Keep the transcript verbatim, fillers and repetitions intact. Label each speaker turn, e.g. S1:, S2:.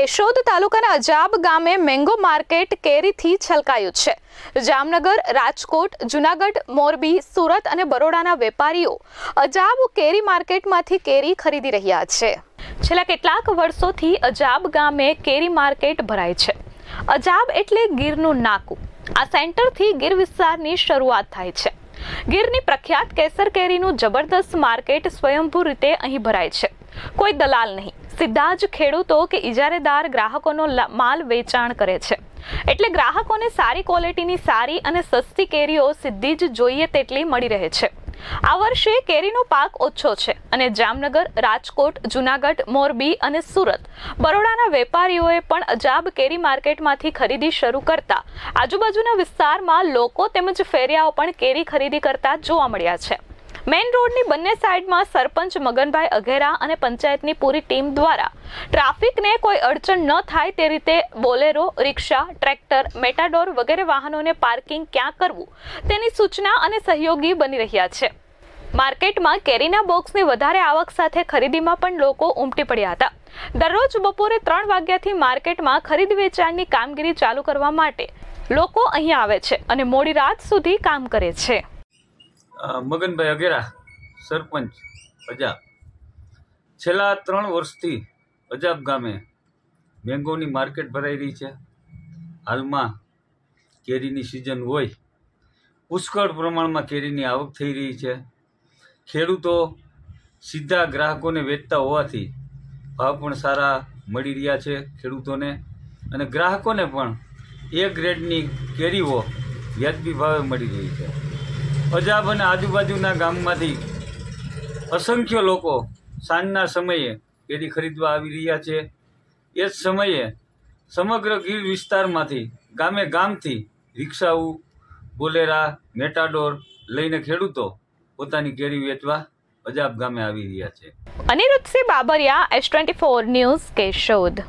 S1: કેશોદ તાલુકાના અજાબ ગામે mango market કેરીથી છલકાયું છે। જામનગર, રાજકોટ, જૂનાગઢ, મોરબી, સુરત અને બરોડાના વેપારીઓ અજાબ કેરી માર્કેટમાંથી કેરી ખરીદી રહ્યા છે। છેલ્લા કેટલાક વર્ષોથી અજાબ ગામે કેરી માર્કેટ ભરાય છે। અજાબ એટલે ગીરનું નાકું। આ સેન્ટરથી ગીર વિસ્તારની શરૂઆત થાય છે। ગીરની પ્રખ્યાત કેસર કેરીનું જબરદસ્ત માર્કેટ સ્વયંભૂ રીતે અહીં ભરાય છે। કોઈ દલાલ નહીં, સીધા જ ખેડૂતો કે ઇજારેદાર ગ્રાહકોનો માલ વેચાણ કરે છે। એટલે ગ્રાહકોને સારી ક્વોલિટીની સારી અને સસ્તી કેરીઓ સીધી જ જોઈએ તેટલી મળી રહે છે। આ વર્ષે કેરીનો પાક ઓછો છે અને જામનગર, રાજકોટ, જૂનાગઢ, મોરબી અને સુરત, બરોડાના વેપારીઓએ પણ અજાબ કેરી માર્કેટમાંથી ખરીદી શરૂ કરતા આજુબાજુના વિસ્તારમાં લોકો તેમજ ફેરિયાઓ પણ કેરી ખરીદી કરતા જોવા મળ્યા છે। મેઇન રોડની બંને સાઈડમાં સરપંચ મગનભાઈ અઘેરા અને પંચાયતની પૂરી ટીમ દ્વારા ટ્રાફિકને કોઈ અડચણ ન થાય તે રીતે બોલેરો, રિક્ષા, ટ્રેક્ટર, મેટાડોર વગેરે વાહનોને પાર્કિંગ ક્યાં કરવું તેની સૂચના અને સહયોગી બની રહ્યા છે। માર્કેટમાં કેરીના બોક્સની વધારે આવક સાથે ખરીદીમાં પણ લોકો ઉમટી પડ્યા હતા। દરરોજ બપોરે ત્રણ વાગ્યાથી માર્કેટમાં ખરીદ વેચાણની કામગીરી ચાલુ કરવા માટે લોકો અહીં આવે છે અને મોડી રાત સુધી કામ કરે છે।
S2: મગનભાઈ અઘેરા, સરપંચ અજાબ। છેલ્લા ત્રણ વર્ષથી અજાબ ગામે મેંગોની માર્કેટ ભરાઈ રહી છે। હાલમાં કેરીની સિઝન હોય, પુષ્કળ પ્રમાણમાં કેરીની આવક થઈ રહી છે। ખેડૂતો સીધા ગ્રાહકોને વેચતા હોવાથી ભાવ પણ સારા મળી રહ્યા છે ખેડૂતોને, અને ગ્રાહકોને પણ એ ગ્રેડની કેરીઓ વ્યાજબી ભાવે મળી રહી છે। અજાબ અને આજુબાજુના ગામમાંથી અસંખ્ય લોકો સાંજના સમયે કેરી ખરીદવા આવી રહ્યા છે। એ જ સમયે સમગ્ર ગીર વિસ્તારમાંથી ગામે ગામથી રિક્ષાઓ, બોલેરા, મેટાડોર લઈને ખેડૂતો પોતાની કેરી વેચવા અજાબ ગામે આવી રહ્યા છે।
S1: Anirudhsinh Babariya, S twenty four news, Keshod.